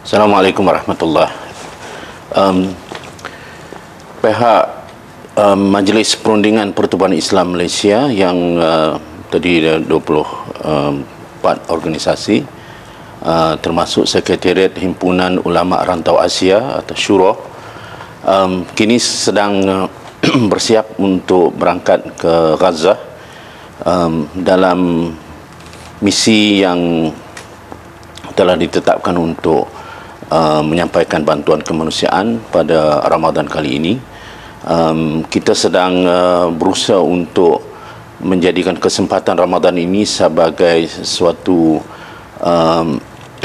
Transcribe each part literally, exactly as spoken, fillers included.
Assalamualaikum warahmatullahi um, Pihak um, Majlis Perundingan Pertubuhan Islam Malaysia yang uh, terdiri dari dua puluh empat organisasi, uh, termasuk Sekretariat Himpunan Ulama Rantau Asia atau Syura, um, kini sedang uh, bersiap untuk berangkat ke Gaza um, dalam misi yang telah ditetapkan untuk Uh, menyampaikan bantuan kemanusiaan pada Ramadan kali ini. Um, kita sedang uh, berusaha untuk menjadikan kesempatan Ramadan ini sebagai suatu um,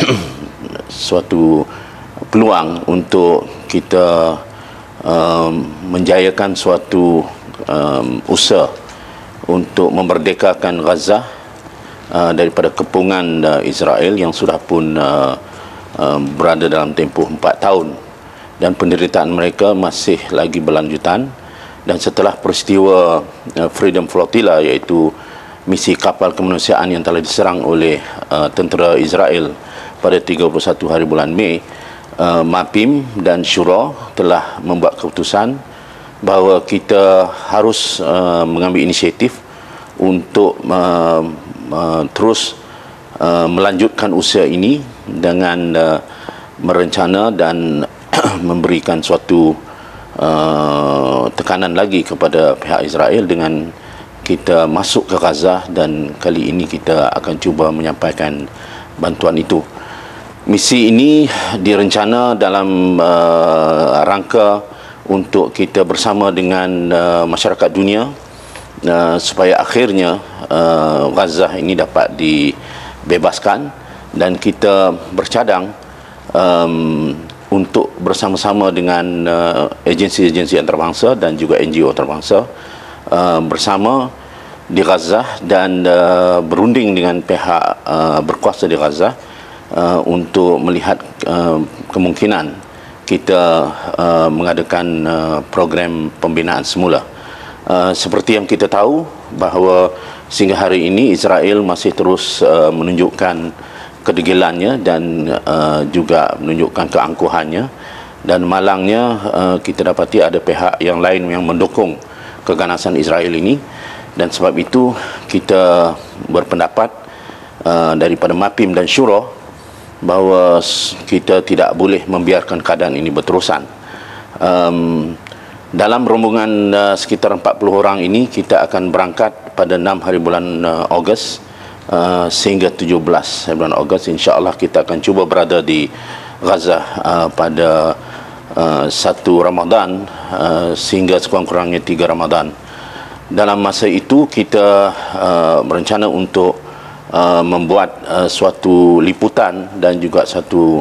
suatu peluang untuk kita um, menjayakan suatu um, usaha untuk memerdekakan Gaza uh, daripada kepungan uh, Israel yang sudah pun uh, Uh, berada dalam tempoh empat tahun, dan penderitaan mereka masih lagi berlanjutan. Dan setelah peristiwa uh, Freedom Flotilla, iaitu misi kapal kemanusiaan yang telah diserang oleh uh, tentera Israel pada tiga puluh satu hari bulan Mei, uh, MAPIM dan Syura telah membuat keputusan bahawa kita harus uh, mengambil inisiatif untuk uh, uh, terus uh, melanjutkan usaha ini dengan uh, merencana dan memberikan suatu uh, tekanan lagi kepada pihak Israel dengan kita masuk ke Gaza, dan kali ini kita akan cuba menyampaikan bantuan itu. Misi ini direncana dalam uh, rangka untuk kita bersama dengan uh, masyarakat dunia uh, supaya akhirnya uh, Gaza ini dapat dibebaskan, dan kita bercadang um, untuk bersama-sama dengan uh, agensi-agensi antarabangsa dan juga N G O antarabangsa uh, bersama di Gaza, dan uh, berunding dengan pihak uh, berkuasa di Gaza uh, untuk melihat uh, kemungkinan kita uh, mengadakan uh, program pembinaan semula. Uh, seperti yang kita tahu bahawa sehingga hari ini Israel masih terus uh, menunjukkan kedegilannya dan uh, juga menunjukkan keangkuhannya, dan malangnya uh, kita dapati ada pihak yang lain yang mendukung keganasan Israel ini. Dan sebab itu kita berpendapat uh, daripada MAPIM dan Syura bahawa kita tidak boleh membiarkan keadaan ini berterusan. Um, dalam rombongan uh, sekitar empat puluh orang ini, kita akan berangkat pada enam hari bulan uh, Ogos Uh, sehingga tujuh belas bulan Ogos. InsyaAllah kita akan cuba berada di Gaza uh, pada uh, satu Ramadan uh, sehingga sekurang-kurangnya tiga Ramadan. Dalam masa itu kita uh, berencana untuk uh, membuat uh, suatu liputan dan juga satu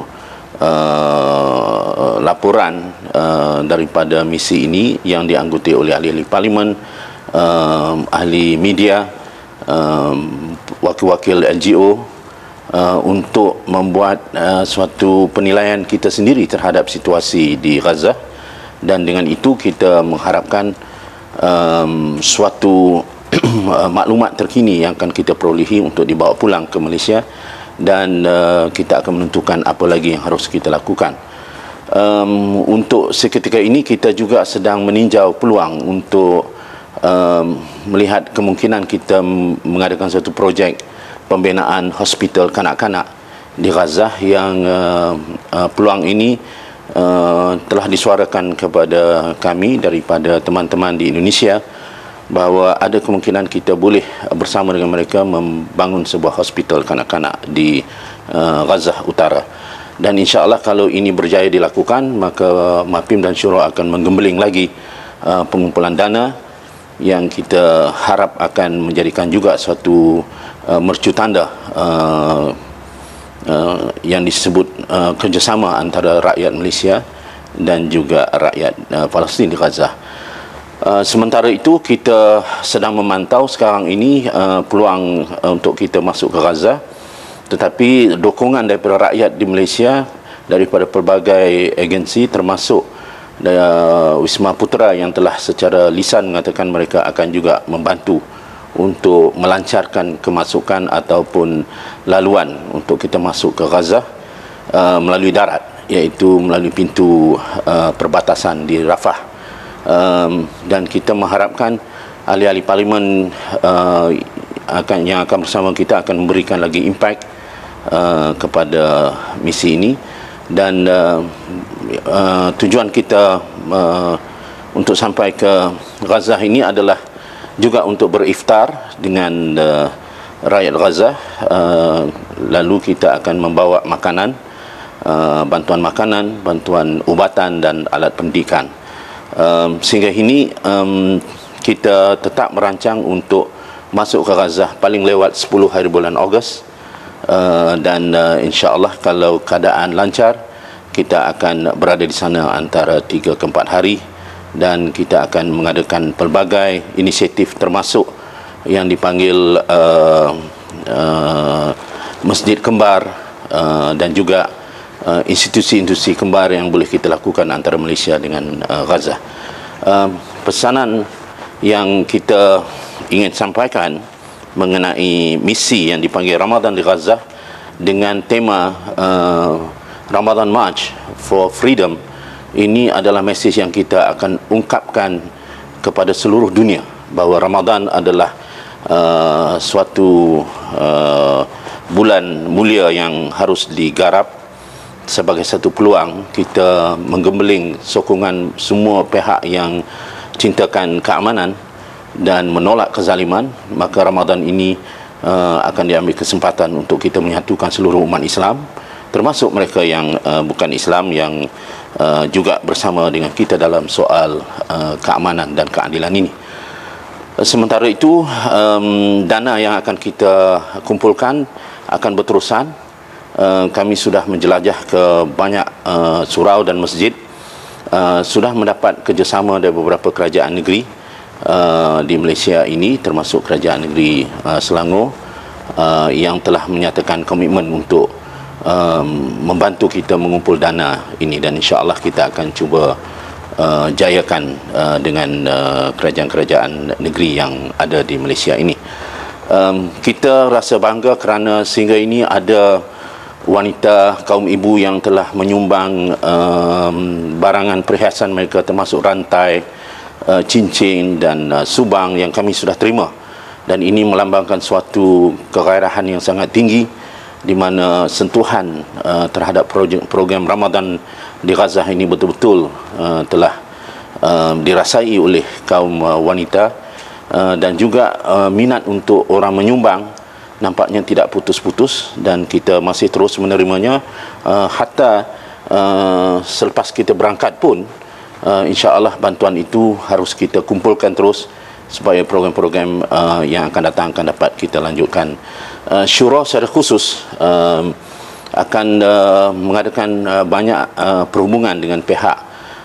uh, laporan uh, daripada misi ini yang dianggotai oleh ahli-ahli parlimen, uh, ahli media, Um, wakil-wakil N G O, uh, untuk membuat uh, suatu penilaian kita sendiri terhadap situasi di Gaza. Dan dengan itu kita mengharapkan um, suatu maklumat terkini yang akan kita perolehi untuk dibawa pulang ke Malaysia, dan uh, kita akan menentukan apa lagi yang harus kita lakukan. Um, untuk seketika ini kita juga sedang meninjau peluang untuk Um, melihat kemungkinan kita mengadakan satu projek pembinaan hospital kanak-kanak di Gaza, yang uh, uh, peluang ini uh, telah disuarakan kepada kami daripada teman-teman di Indonesia bahawa ada kemungkinan kita boleh bersama dengan mereka membangun sebuah hospital kanak-kanak di uh, Gaza Utara. Dan insya-Allah kalau ini berjaya dilakukan, maka MAPIM dan Syura akan menggembeling lagi uh, pengumpulan dana yang kita harap akan menjadikan juga suatu uh, mercu tanda uh, uh, yang disebut uh, kerjasama antara rakyat Malaysia dan juga rakyat uh, Palestin di Gaza. Uh, sementara itu kita sedang memantau sekarang ini uh, peluang uh, untuk kita masuk ke Gaza, tetapi dukungan daripada rakyat di Malaysia, daripada pelbagai agensi termasuk Uh, Wisma Putra yang telah secara lisan mengatakan mereka akan juga membantu untuk melancarkan kemasukan ataupun laluan untuk kita masuk ke Gaza uh, melalui darat. iaitu melalui pintu uh, perbatasan di Rafah, um, dan kita mengharapkan ahli-ahli parlimen uh, akan yang akan bersama kita akan memberikan lagi impact uh, kepada misi ini. Dan uh, uh, tujuan kita uh, untuk sampai ke Gaza ini adalah juga untuk beriftar dengan uh, rakyat Gaza. Uh, lalu kita akan membawa makanan, uh, bantuan makanan, bantuan ubatan dan alat pendidikan. Um, sehingga ini um, kita tetap merancang untuk masuk ke Gaza paling lewat sepuluh hari bulan Ogos, uh, dan uh, insya-Allah kalau keadaan lancar kita akan berada di sana antara tiga ke empat hari, dan kita akan mengadakan pelbagai inisiatif termasuk yang dipanggil uh, uh, Masjid Kembar, uh, dan juga uh, institusi-institusi kembar yang boleh kita lakukan antara Malaysia dengan uh, Gaza. Uh, pesanan yang kita ingin sampaikan mengenai misi yang dipanggil Ramadan di Gaza dengan tema uh, Ramadan March for Freedom, ini adalah mesej yang kita akan ungkapkan kepada seluruh dunia bahawa Ramadan adalah uh, suatu uh, bulan mulia yang harus digarap sebagai satu peluang kita menggembeling sokongan semua pihak yang cintakan keamanan dan menolak kezaliman. Maka Ramadan ini uh, akan diambil kesempatan untuk kita menyatukan seluruh umat Islam, termasuk mereka yang uh, bukan Islam, yang uh, juga bersama dengan kita dalam soal uh, keamanan dan keadilan ini. Sementara itu, um, dana yang akan kita kumpulkan akan berterusan. Uh, kami sudah menjelajah ke banyak uh, surau dan masjid, uh, sudah mendapat kerjasama dari beberapa kerajaan negeri uh, di Malaysia ini, termasuk kerajaan negeri uh, Selangor, uh, yang telah menyatakan komitmen untuk um, membantu kita mengumpul dana ini, dan insya-Allah kita akan cuba uh, jayakan uh, dengan uh, kerajaan-kerajaan negeri yang ada di Malaysia ini. Um, kita rasa bangga kerana sehingga ini ada wanita kaum ibu yang telah menyumbang um, barangan perhiasan mereka, termasuk rantai, uh, cincin dan uh, subang yang kami sudah terima, dan ini melambangkan suatu kegairahan yang sangat tinggi di mana sentuhan uh, terhadap projek, program Ramadan di Gaza ini betul-betul uh, telah uh, dirasai oleh kaum uh, wanita, uh, dan juga uh, minat untuk orang menyumbang nampaknya tidak putus-putus, dan kita masih terus menerimanya uh, hatta uh, selepas kita berangkat pun uh, insya-Allah bantuan itu harus kita kumpulkan terus supaya program-program uh, yang akan datang akan dapat kita lanjutkan. Uh, Syura secara khusus uh, akan uh, mengadakan uh, banyak uh, perhubungan dengan pihak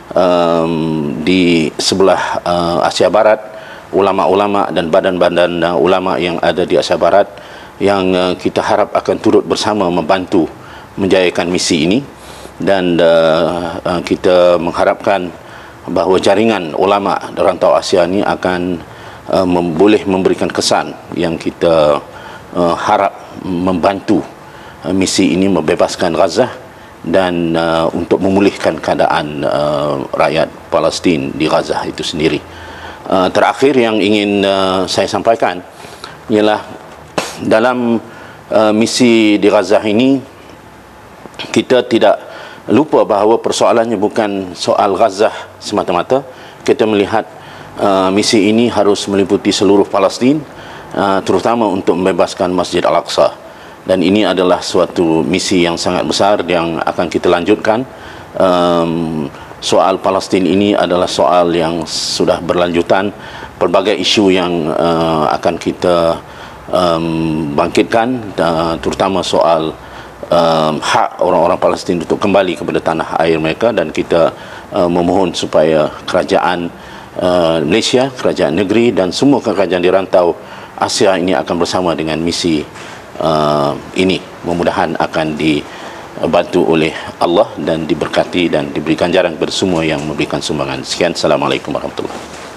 um, di sebelah uh, Asia Barat, ulama-ulama dan badan-badan uh, ulama yang ada di Asia Barat, yang uh, kita harap akan turut bersama membantu menjayakan misi ini. Dan uh, uh, kita mengharapkan bahawa jaringan ulama di rantau Asia ini akan uh, mem boleh memberikan kesan yang kita uh, harap membantu uh, misi ini membebaskan Gaza dan uh, untuk memulihkan keadaan uh, rakyat Palestin di Gaza itu sendiri. Uh, terakhir yang ingin uh, saya sampaikan ialah dalam uh, misi di Gaza ini kita tidak lupa bahawa persoalannya bukan soal Gaza semata-mata. Kita melihat uh, misi ini harus meliputi seluruh Palestin, uh, terutama untuk membebaskan Masjid Al-Aqsa, dan ini adalah suatu misi yang sangat besar yang akan kita lanjutkan. Um, soal Palestin ini adalah soal yang sudah berlanjutan, pelbagai isu yang uh, akan kita Um, bangkitkan, uh, terutama soal um, hak orang-orang Palestin untuk kembali kepada tanah air mereka, dan kita uh, memohon supaya kerajaan uh, Malaysia, kerajaan negeri dan semua kerajaan di rantau Asia ini akan bersama dengan misi uh, ini. Mudah-mudahan akan dibantu oleh Allah dan diberkati dan diberi ganjaran kepada semua yang memberikan sumbangan. Sekian, Assalamualaikum warahmatullahi wabarakatuh.